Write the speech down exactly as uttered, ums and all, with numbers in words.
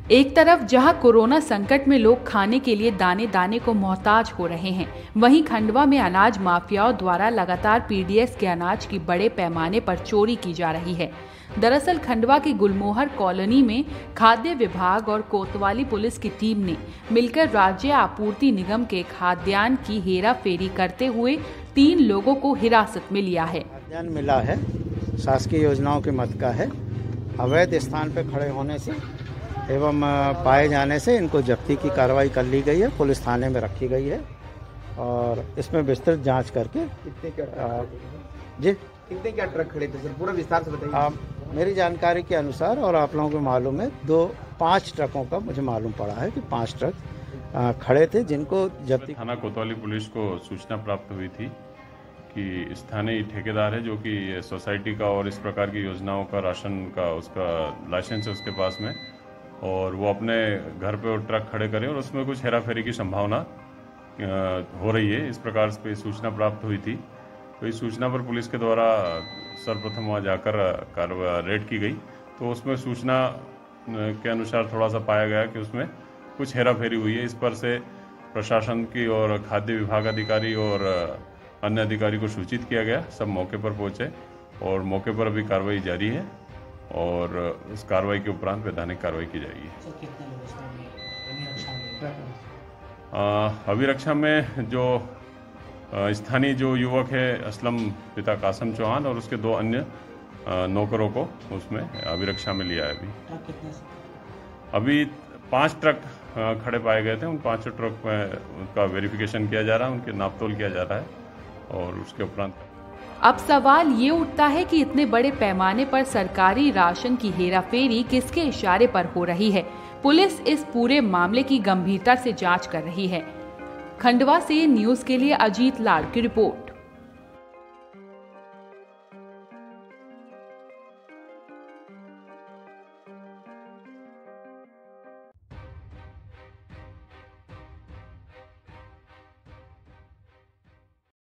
एक तरफ जहां कोरोना संकट में लोग खाने के लिए दाने दाने को मोहताज हो रहे हैं, वहीं खंडवा में अनाज माफियाओं द्वारा लगातार पीडीएस के अनाज की बड़े पैमाने पर चोरी की जा रही है। दरअसल खंडवा की गुलमोहर कॉलोनी में खाद्य विभाग और कोतवाली पुलिस की टीम ने मिलकर राज्य आपूर्ति निगम के खाद्यान्न की हेरा फेरी करते हुए तीन लोगों को हिरासत में लिया है। खाद्यान्न मिला है, शासकीय योजनाओं के मद का है। अवैध स्थान पर खड़े होने से एवं पाए जाने से इनको जब्ती की कार्रवाई कर ली गई है, पुलिस थाने में रखी गई है और इसमें विस्तृत जांच करके कितने क्या आ, जी कितने क्या ट्रक खड़े थे सर, पूरा विस्तार से बताइए। आप मेरी जानकारी के अनुसार और आप लोगों को मालूम है, दो पाँच ट्रकों का मुझे मालूम पड़ा है कि पाँच ट्रक आ, खड़े थे जिनको जब्ती। थाना कोतवाली पुलिस को सूचना प्राप्त हुई थी कि स्थानीय ठेकेदार है जो कि सोसाइटी का और इस प्रकार की योजनाओं का राशन का उसका लाइसेंस है उसके पास में, और वो अपने घर पे ट्रक खड़े करें और उसमें कुछ हेराफेरी की संभावना हो रही है। इस प्रकार से सूचना प्राप्त हुई थी, तो इस सूचना पर पुलिस के द्वारा सर्वप्रथम वहाँ जाकर कार्रवाई रेड की गई। तो उसमें सूचना के अनुसार थोड़ा सा पाया गया कि उसमें कुछ हेराफेरी हुई है। इस पर से प्रशासन की और खाद्य विभाग अधिकारी और अन्य अधिकारी को सूचित किया गया। सब मौके पर पहुंचे और मौके पर अभी कार्रवाई जारी है और उस कार्रवाई के उपरांत वैधानिक कार्रवाई की जाएगी। अभिरक्षा में जो स्थानीय जो युवक है असलम पिता कासम चौहान और उसके दो अन्य नौकरों को उसमें अभिरक्षा में लिया है। अभी अभी पांच ट्रक खड़े पाए गए थे, उन पांचों ट्रक में उनका वेरिफिकेशन किया जा रहा है, उनके नापतोल किया जा रहा है और उसके उपरांत अब सवाल ये उठता है कि इतने बड़े पैमाने पर सरकारी राशन की हेराफेरी किसके इशारे पर हो रही है। पुलिस इस पूरे मामले की गंभीरता से जांच कर रही है। खंडवा से न्यूज़ के लिए अजीत लाड की रिपोर्ट।